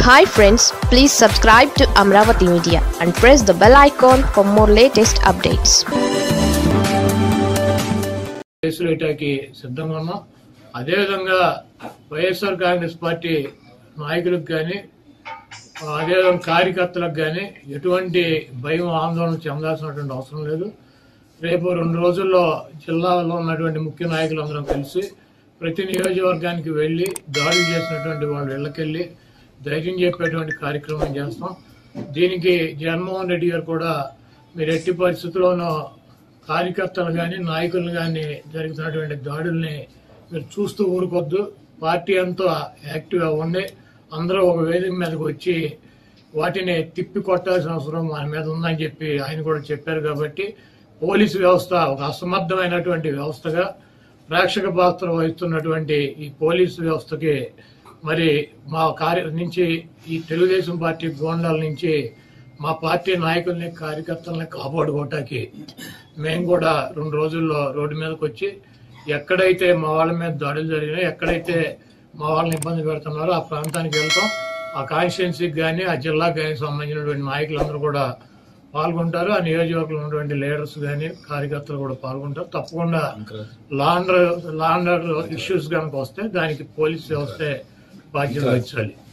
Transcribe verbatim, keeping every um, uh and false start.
Hi friends, please subscribe to Amravati Media and press the bell icon for more latest updates. కేసులేటాకి సిద్ధంగా ఉన్నాం. అదేవిధంగా YSR Congress party నాయకులకు కానీ అదేవిధంగా కార్యకర్తలకు కానీ ఎటువంటి భయం ఆందోళన చెందాల్సినటువంటి అవసరం లేదు. రేపు రెండు రోజుల్లో జిల్లాలో ఉన్నటువంటి ముఖ్య నాయకులందరం కలిసి ప్రతి నియోజకవర్గానికి వెళ్లి దాడులు చేసినటువంటి వాళ్ళ ఇళ్లకెళ్లి ధైర్యం చెప్పేటువంటి కార్యక్రమం చేస్తాం. దీనికి జగన్మోహన్ రెడ్డి గారు కూడా మీరు ఎట్టి పరిస్థితుల్లోనూ కార్యకర్తలు కానీ నాయకులు కానీ జరుగుతున్నటువంటి దాడుల్ని మీరు చూస్తూ ఊరుకొద్దు. పార్టీ అంతా యాక్టివ్గా ఉండి అందరూ ఒక వేదిక మీదకి వచ్చి వాటిని తిప్పి కొట్టాల్సిన అవసరం మన మీద ఉందని చెప్పి ఆయన కూడా చెప్పారు. కాబట్టి పోలీసు వ్యవస్థ ఒక అసమర్థమైనటువంటి వ్యవస్థగా ప్రేక్షక పాత్ర వహిస్తున్నటువంటి ఈ పోలీసు వ్యవస్థకి మరి మా కార్య నుంచి ఈ తెలుగుదేశం పార్టీ గోండాల నుంచి మా పార్టీ నాయకుల్ని కార్యకర్తల్ని కాపాడుకోవటానికి మేము కూడా రెండు రోజుల్లో రోడ్డు మీదకి వచ్చి ఎక్కడైతే మా వాళ్ళ మీద దాడులు జరిగినాయో ఎక్కడైతే మా వాళ్ళని ఇబ్బంది పెడుతున్నారో ఆ ప్రాంతానికి వెళ్తాం. ఆ కాన్స్టిట్యున్సీకి కానీ ఆ జిల్లాకు కానీ సంబంధించినటువంటి నాయకులందరూ కూడా పాల్గొంటారు. ఆ నియోజకవర్గంలో ఉన్నటువంటి లీడర్స్ కానీ కార్యకర్తలు కూడా పాల్గొంటారు. తప్పకుండా లాండర్ లాండర్ ఇష్యూస్ కనుక వస్తే దానికి పోలీస్ వ్యవస్థే బాధ్యత వహించాలి.